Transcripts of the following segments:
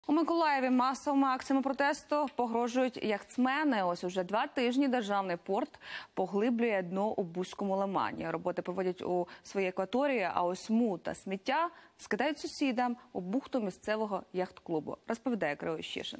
У Миколаєві масовими акціями протесту погрожують яхтсмени. Ось уже 2 тижні державний порт поглиблює дно у Бузькому лимані. Роботи проводять у своїй акваторії, а ось мул та сміття скидають сусідам у бухту місцевого яхт-клубу, розповідає Кирило Ющишин.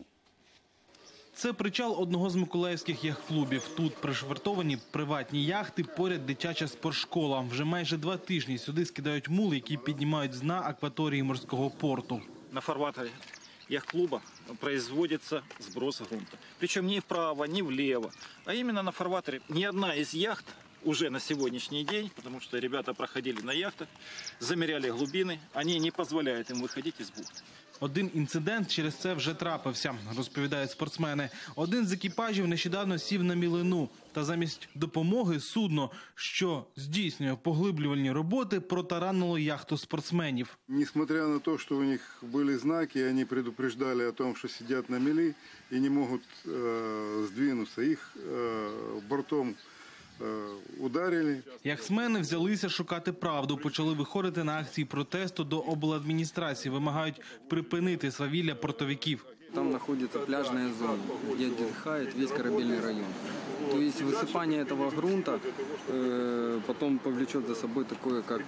Це причал одного з миколаївських яхт-клубів. Тут пришвартовані приватні яхти, поряд дитяча спортшкола. Вже майже 2 тижні сюди скидають мул, які піднімають з дна акваторії морського порту. На фарватере яхт-клуба производится сброс грунта. Причем не вправо, не влево, а именно на фарватере. Ни одна из яхт уже на сегодняшний день, потому что ребята проходили на яхтах, замеряли глубины, они не позволяют им выходить из бухты. Один інцидент через це вже трапився, розповідають спортсмени. Один з екіпажів нещодавно сів на мілину. Та замість допомоги судно, що здійснює поглиблювальні роботи, протаранило яхту спортсменів. Несмотря на то, что у них были знаки, они предупреждали о том, что сидят на мели и не могут сдвинуться, их бортом ударили. Яхтсмени взялися шукати правду, почали виходити на акції протесту до обладміністрації, вимагають припинити свавілля портовиків. Там находится пляжная зона, где отдыхает весь корабельный район. То есть высыпание этого грунта потом повлечет за собой такое, как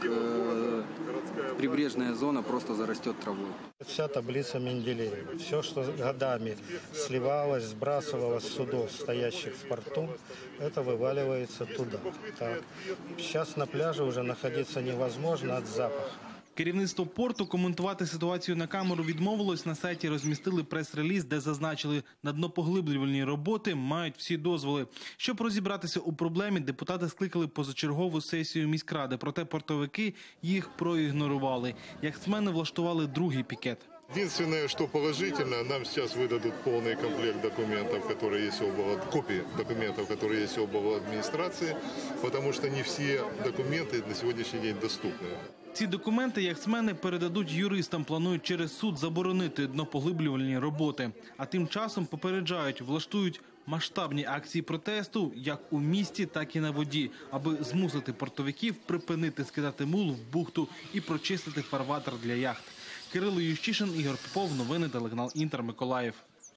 прибрежная зона просто зарастет травой. Вся таблица Менделеева, все, что годами сливалось, сбрасывалось с судов, стоящих в порту, это вываливается туда. Так. Сейчас на пляже уже находиться невозможно от запаха. Керівництво порту коментувати ситуацію на камеру відмовилось. На сайті розмістили прес-реліз, де зазначили, на днопоглиблювальні роботи мають всі дозволи. Щоб розібратися у проблемі, депутати скликали позачергову сесію міськради. Проте портовики їх проігнорували. Яхтсмени влаштували другий пікет. Единственное, что положительно, нам сейчас выдадут полный комплект документов, которые есть копии документов, которые есть у администрации, потому что не все документы на сегодняшний день доступны. Ці документи яхтсмени передадуть юристам, планують через суд заборонити днопоглиблювальні роботи. А тим часом попереджають, влаштують масштабні акції протесту як у місті, так і на воді, аби змусити портовиків припинити скидати мул в бухту і прочистити фарватер для яхт. Кирило Ющишин, Ігор Попов, новини телеканал Інтер, Миколаїв.